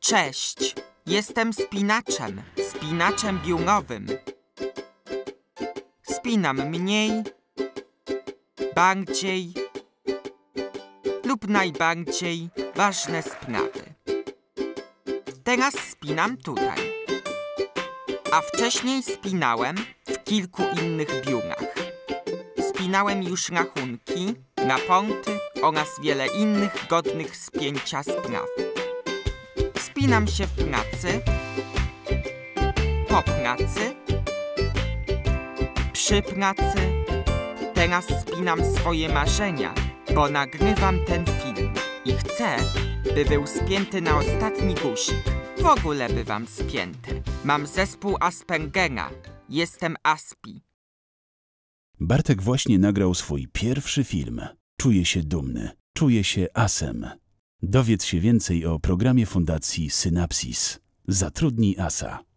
Cześć, jestem spinaczem biungowym. Spinam mniej, bardziej lub najbardziej ważne sprawy. Teraz spinam tutaj, a wcześniej spinałem w kilku innych biurach. Spinałem już rachunki, raporty oraz wiele innych godnych spięcia spraw. Spinam się w pracy, po pracy, przy pracy. Teraz spinam swoje marzenia, bo nagrywam ten film i chcę, by był spięty na ostatni guzik. W ogóle bywam spięty. Mam zespół Aspergera. Jestem Aspi. Bartek właśnie nagrał swój pierwszy film. Czuje się dumny. Czuje się asem. Dowiedz się więcej o programie Fundacji Synapsis. Zatrudnij asa.